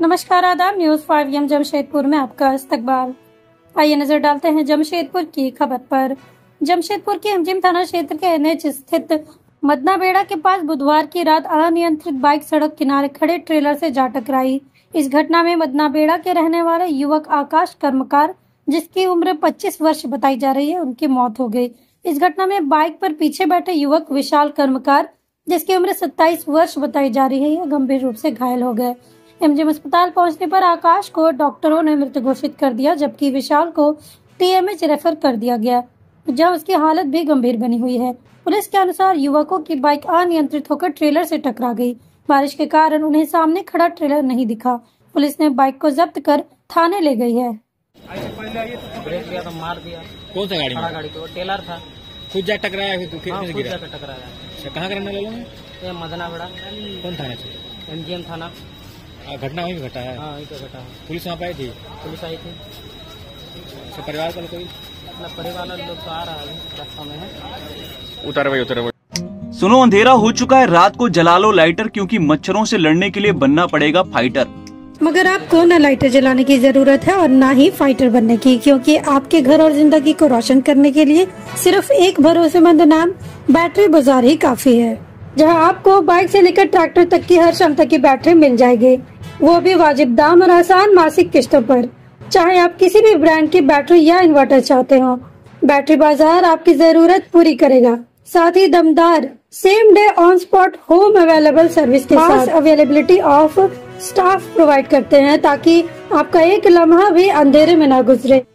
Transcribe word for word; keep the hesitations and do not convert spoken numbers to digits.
नमस्कार, आदाब। News five M Jamshedpur में आपका इस्तकबाल। आइए नजर डालते हैं जमशेदपुर की खबर पर। जमशेदपुर के एमजीएम थाना क्षेत्र के एनएच स्थित मदनाबेड़ा के पास बुधवार की रात अनियंत्रित बाइक सड़क किनारे खड़े ट्रेलर से जा टकराई। इस घटना में मदनाबेड़ा के रहने वाले युवक आकाश कर्मकार, जिसकी उम्र पच्चीस वर्ष बताई जा रही है, उनकी मौत हो गई। इस घटना में बाइक पर पीछे बैठे युवक विशाल कर्मकार, जिसकी उम्र सत्ताईस वर्ष बताई जा रही है, गंभीर रूप से घायल हो गए। एमजीएम अस्पताल पहुंचने पर आकाश को डॉक्टरों ने मृत घोषित कर दिया, जबकि विशाल को टीएमएच रेफर कर दिया गया, जहां उसकी हालत भी गंभीर बनी हुई है। पुलिस के अनुसार युवकों की बाइक अनियंत्रित होकर ट्रेलर से टकरा गई। बारिश के कारण उन्हें सामने खड़ा ट्रेलर नहीं दिखा। पुलिस ने बाइक को जब्त कर थाने ले गई है। ब्रेक दिया तो मार दिया। कौन सा गाड़ी? गाड़ी को टेलर था। खुद जा टकराया फिर फिर हाँ, से खुद गिरा? जाकर टकराया। अच्छा, कहाँ का रहने वाले लोग हैं? ये मदनाबेड़ा। कौन थाना से? एमजीएम थाना। आ, घटना वहीं पे घटा है? हाँ, वहीं पे घटा है। पुलिस वहाँ पे आई थी? पुलिस आई थी। अच्छा, परिवार का कोई? मतलब परिवार वाले लोग तो आ रहा है, रास्ता में है। उतर भाई उतर भाई। सुनो, अंधेरा हो चुका है, रात को जला लो लाइटर, क्योंकि मच्छरों से लड़ने के लिए बनना पड़ेगा फाइटर। मगर आपको न लाइटर जलाने की जरूरत है और न ही फाइटर बनने की, क्योंकि आपके घर और जिंदगी को रोशन करने के लिए सिर्फ एक भरोसेमंद नाम बैटरी बाजार ही काफी है, जहां आपको बाइक से लेकर ट्रैक्टर तक की हर क्षमता की बैटरी मिल जाएगी, वो भी वाजिब दाम और आसान मासिक किस्तों पर। चाहे आप किसी भी ब्रांड की बैटरी या इन्वर्टर चाहते हो, बैटरी बाजार आपकी जरूरत पूरी करेगा। साथ ही दमदार same day on spot home available service के साथ अवेलेबिलिटी ऑफ स्टाफ प्रोवाइड करते हैं, ताकि आपका एक लम्हा भी अंधेरे में ना गुजरे।